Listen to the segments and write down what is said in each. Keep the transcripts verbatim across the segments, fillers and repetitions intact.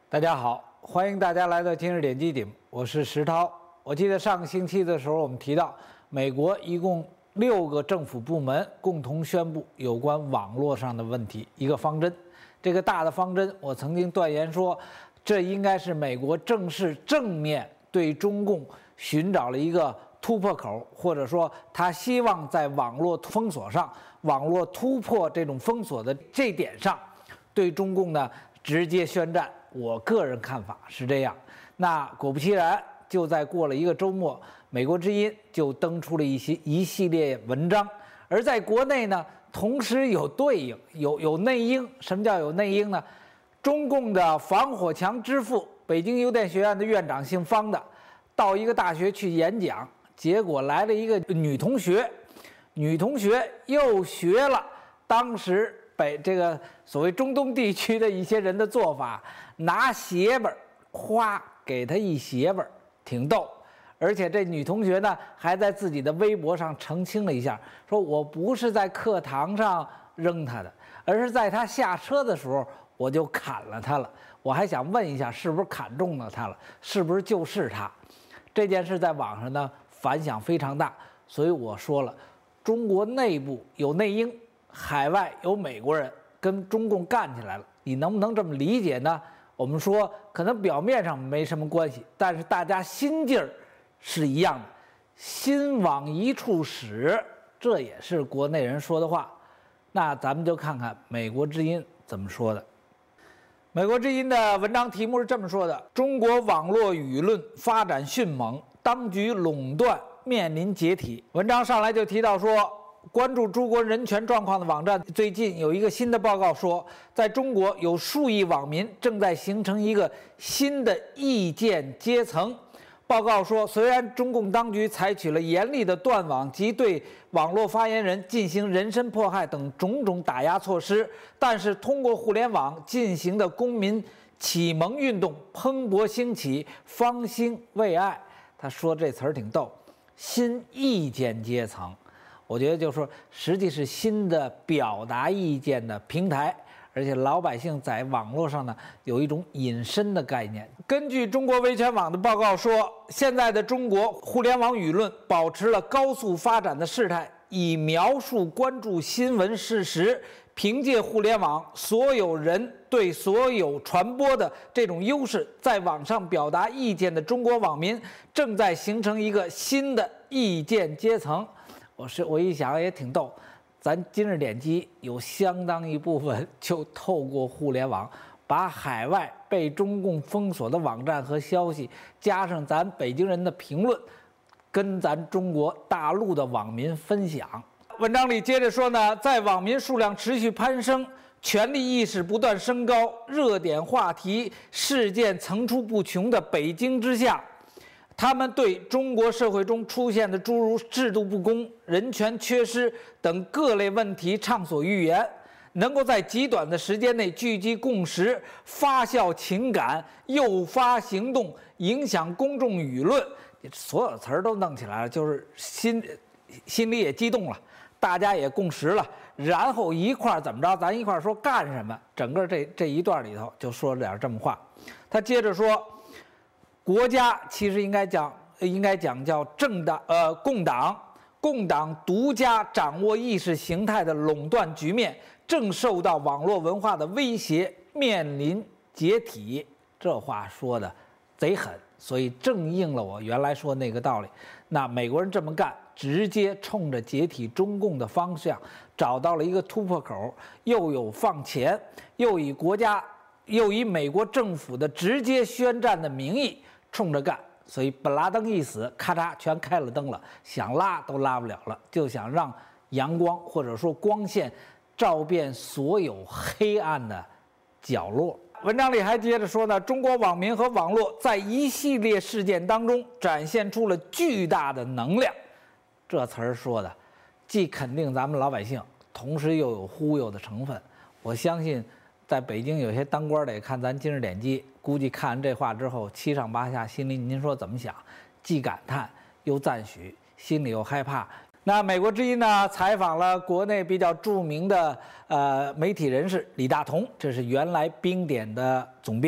大家好，欢迎大家来到今日点击点，我是石涛。我记得上个星期的时候，我们提到美国一共六个政府部门共同宣布有关网络上的问题一个方针。这个大的方针，我曾经断言说，这应该是美国正式正面对中共寻找了一个突破口，或者说他希望在网络封锁上、网络突破这种封锁的这点上，对中共呢直接宣战。我个人看法是这样。那果不其然，就在过了一个周末，美国之音就登出了一些一系列文章，而在国内呢，同时有对应，有有内应。什么叫有内应呢？中共的防火墙之父，北京邮电学院的院长姓方的，到一个大学去演讲，结果来了一个女同学，女同学又学了当时北这个所谓中东地区的一些人的做法，拿鞋本哗给他一鞋本，挺逗。而且这女同学呢，还在自己的微博上澄清了一下，说我不是在课堂上扔他的，而是在他下车的时候我就砍了他了。我还想问一下，是不是砍中了他了？是不是就是他？这件事在网上呢反响非常大，所以我说了，中国内部有内应，海外有美国人跟中共干起来了，你能不能这么理解呢？我们说可能表面上没什么关系，但是大家心劲儿是一样的，心往一处使，这也是国内人说的话。那咱们就看看美国之音怎么说的。美国之音的文章题目是这么说的：中国网络舆论发展迅猛，当局垄断面临解体。文章上来就提到说，关注中国人权状况的网站最近有一个新的报告说，在中国有数亿网民正在形成一个新的意见阶层。报告说，虽然中共当局采取了严厉的断网及对网络发言人进行人身迫害等种种打压措施，但是通过互联网进行的公民启蒙运动蓬勃兴起，方兴未艾。他说这词儿挺逗，新意见阶层。我觉得就是说，实际是新的表达意见的平台，而且老百姓在网络上呢有一种隐身的概念。根据中国维权网的报告说，现在的中国互联网舆论保持了高速发展的事态，以描述关注新闻事实，凭借互联网所有人对所有传播的这种优势，在网上表达意见的中国网民正在形成一个新的意见阶层。我是我一想也挺逗，咱今日点击有相当一部分就透过互联网，把海外被中共封锁的网站和消息，加上咱北京人的评论，跟咱中国大陆的网民分享。文章里接着说呢，在网民数量持续攀升、权力意识不断升高、热点话题事件层出不穷的北京之下，他们对中国社会中出现的诸如制度不公、人权缺失等各类问题畅所欲言，能够在极短的时间内聚集共识、发酵情感、诱发行动、影响公众舆论，所有词儿都弄起来了，就是心心里也激动了，大家也共识了，然后一块儿怎么着，咱一块儿说干什么。整个这这一段里头就说了点这么话。他接着说，国家其实应该讲，应该讲叫政党，呃，共党，共党独家掌握意识形态的垄断局面，正受到网络文化的威胁，面临解体。这话说的贼狠，所以正应了我原来说那个道理。那美国人这么干，直接冲着解体中共的方向找到了一个突破口，又有放钱，又以国家，又以美国政府的直接宣战的名义冲着干，所以本拉登一死，咔嚓全开了灯了，想拉都拉不了了，就想让阳光或者说光线照遍所有黑暗的角落。文章里还接着说呢，中国网民和网络在一系列事件当中展现出了巨大的能量。这词儿说的既肯定咱们老百姓，同时又有忽悠的成分。我相信在北京有些当官的也看咱今日点击，估计看完这话之后七上八下，心里您说怎么想？既感叹又赞许，心里又害怕。那美国之音呢，采访了国内比较著名的呃媒体人士李大同，这是原来冰点的总编。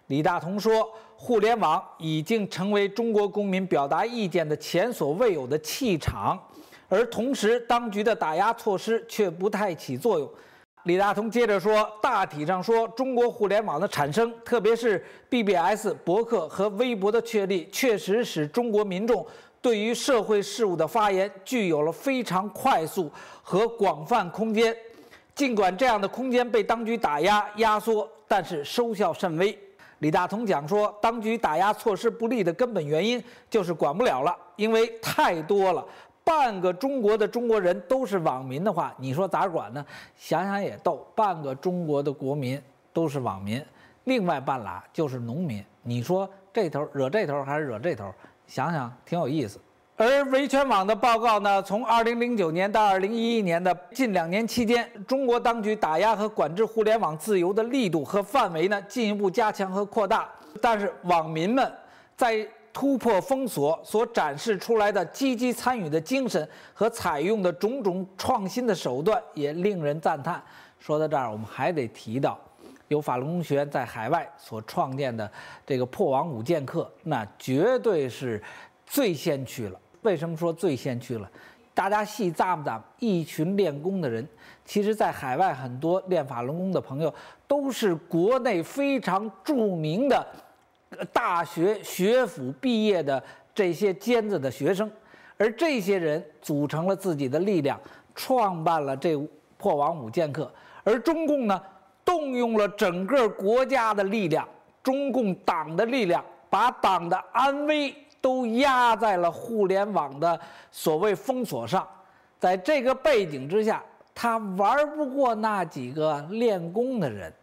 李大同说，互联网已经成为中国公民表达意见的前所未有的气场，而同时当局的打压措施却不太起作用。李大同接着说，大体上说，中国互联网的产生，特别是 B B S 博客和微博的确立，确实使中国民众对于社会事务的发言具有了非常快速和广泛空间。尽管这样的空间被当局打压压缩，但是收效甚微。李大同讲说，当局打压措施不利的根本原因就是管不了了，因为太多了。半个中国的中国人都是网民的话，你说咋管呢？想想也逗，半个中国的国民都是网民，另外半拉就是农民。你说这头惹这头还是惹这头？想想挺有意思。而维权网的报告呢，从二零零九年到二零一一年的近两年期间，中国当局打压和管制互联网自由的力度和范围呢，进一步加强和扩大。但是网民们在突破封锁所展示出来的积极参与的精神和采用的种种创新的手段，也令人赞叹。说到这儿，我们还得提到，由法轮功学员在海外所创建的这个破网五剑客，那绝对是最先驱了。为什么说最先驱了？大家细咂摸咂摸，一群练功的人，其实在海外很多练法轮功的朋友，都是国内非常著名的大学学府毕业的这些尖子的学生，而这些人组成了自己的力量，创办了这破网五剑客。而中共呢，动用了整个国家的力量，中共党的力量，把党的安危都压在了互联网的所谓封锁上。在这个背景之下，他玩不过那几个练功的人。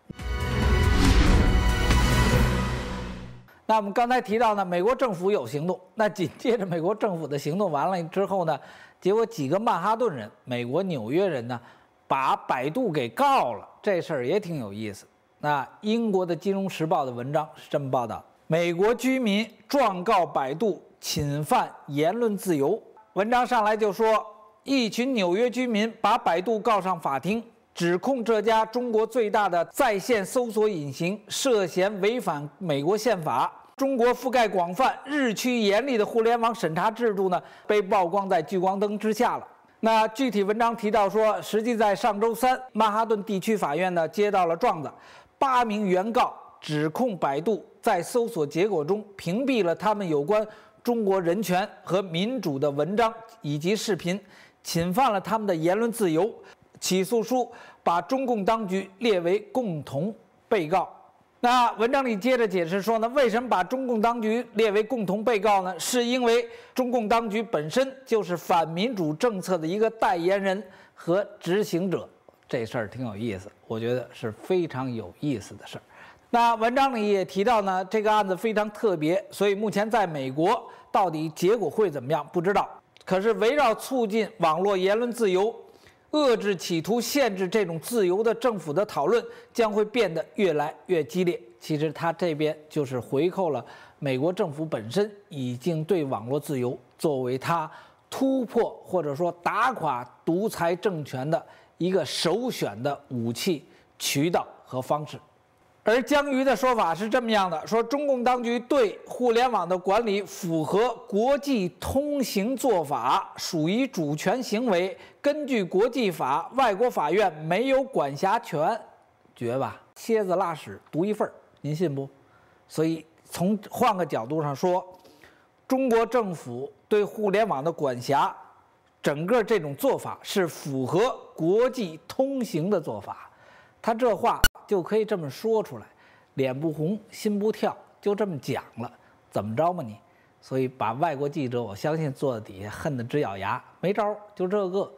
那我们刚才提到呢，美国政府有行动，那紧接着美国政府的行动完了之后呢，结果几个曼哈顿人，美国纽约人呢，把百度给告了，这事儿也挺有意思。那英国的《金融时报》的文章是这么报道：美国居民状告百度侵犯言论自由。文章上来就说，一群纽约居民把百度告上法庭，指控这家中国最大的在线搜索引擎涉嫌违反美国宪法。中国覆盖广泛、日趋严厉的互联网审查制度呢，被曝光在聚光灯之下了。那具体文章提到说，实际在上周三，曼哈顿地区法院呢接到了状子，八名原告指控百度在搜索结果中屏蔽了他们有关中国人权和民主的文章以及视频，侵犯了他们的言论自由。起诉书把中共当局列为共同被告。那文章里接着解释说呢，为什么把中共当局列为共同被告呢？是因为中共当局本身就是反民主政策的一个代言人和执行者。这事儿挺有意思，我觉得是非常有意思的事儿。那文章里也提到呢，这个案子非常特别，所以目前在美国到底结果会怎么样不知道。可是围绕促进网络言论自由、遏制企图限制这种自由的政府的讨论将会变得越来越激烈。其实他这边就是回扣了美国政府本身已经对网络自由作为他突破或者说打垮独裁政权的一个首选的武器、渠道和方式。而江瑜的说法是这么样的，说中共当局对互联网的管理符合国际通行做法，属于主权行为，根据国际法，外国法院没有管辖权。绝吧，蝎子拉屎独一份，您信不？所以从换个角度上说，中国政府对互联网的管辖，整个这种做法是符合国际通行的做法。他这话就可以这么说出来，脸不红心不跳，就这么讲了，怎么着嘛你？所以把外国记者，我相信坐在底下恨得直咬牙，没招，就这个。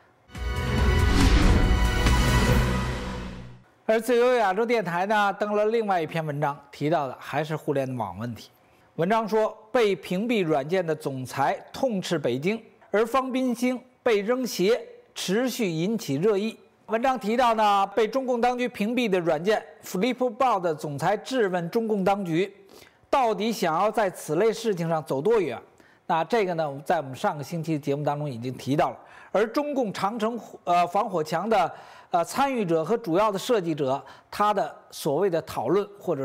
而自由亚洲电台呢登了另外一篇文章，提到的还是互联网问题。文章说，被屏蔽软件的总裁痛斥北京，而方斌星被扔鞋持续引起热议。文章提到呢，被中共当局屏蔽的软件 Flipboard 的总裁质问中共当局，到底想要在此类事情上走多远？那这个呢，在我们上个星期的节目当中已经提到了。而中共长城呃防火墙的呃参与者和主要的设计者，他的所谓的讨论或者说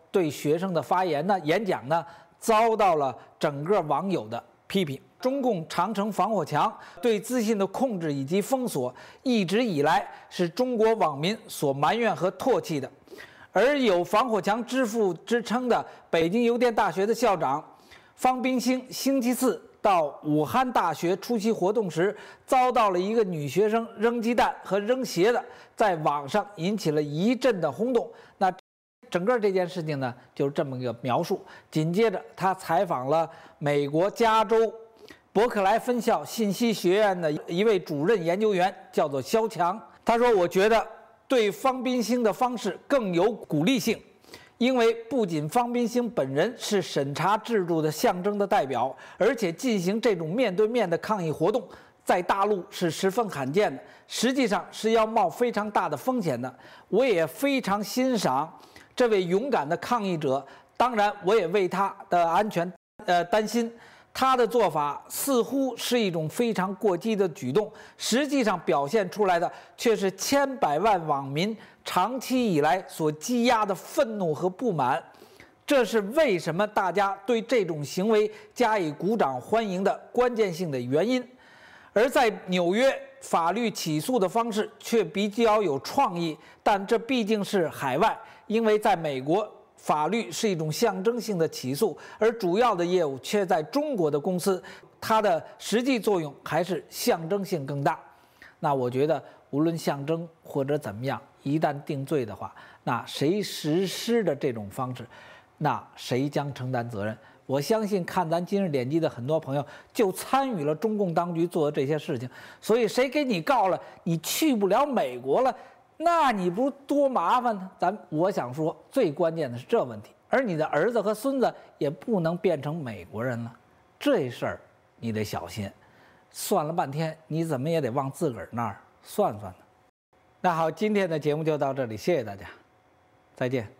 对学生的发言呢、演讲呢，遭到了整个网友的批评。中共长城防火墙对资讯的控制以及封锁，一直以来是中国网民所埋怨和唾弃的。而有防火墙之父之称的北京邮电大学的校长方冰星，星期四到武汉大学出席活动时，遭到了一个女学生扔鸡蛋和扔鞋的，在网上引起了一阵的轰动。那整个这件事情呢，就是这么一个描述。紧接着，他采访了美国加州伯克莱分校信息学院的一位主任研究员，叫做肖强。他说：“我觉得对方冰星的方式更有鼓励性，因为不仅方冰星本人是审查制度的象征的代表，而且进行这种面对面的抗议活动，在大陆是十分罕见的，实际上是要冒非常大的风险的。我也非常欣赏这位勇敢的抗议者，当然，我也为他的安全呃担心。他的做法似乎是一种非常过激的举动，实际上表现出来的却是千百万网民长期以来所积压的愤怒和不满。这是为什么大家对这种行为加以鼓掌欢迎的关键性的原因。而在纽约，法律起诉的方式却比较有创意，但这毕竟是海外，因为在美国，法律是一种象征性的起诉，而主要的业务却在中国的公司，它的实际作用还是象征性更大。那我觉得，无论象征或者怎么样，一旦定罪的话，那谁实施的这种方式，那谁将承担责任？我相信看咱今日点击的很多朋友就参与了中共当局做的这些事情，所以谁给你告了，你去不了美国了，那你不多麻烦呢？咱我想说，最关键的是这问题，而你的儿子和孙子也不能变成美国人了，这事儿你得小心。算了半天，你怎么也得往自个儿那儿算算呢。那好，今天的节目就到这里，谢谢大家，再见。